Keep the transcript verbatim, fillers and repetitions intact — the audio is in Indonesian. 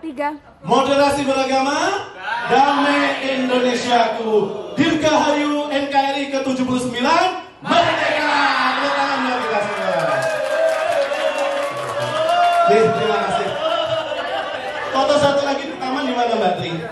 tiga. Moderasi beragama, damai Indonesiaku. Dirgahayu N K R I ke tujuh puluh sembilan, merdeka. Tepuk tangan buat kita semua. Nih, terima kasih. Foto satu lagi di taman di mana Mbak Tri?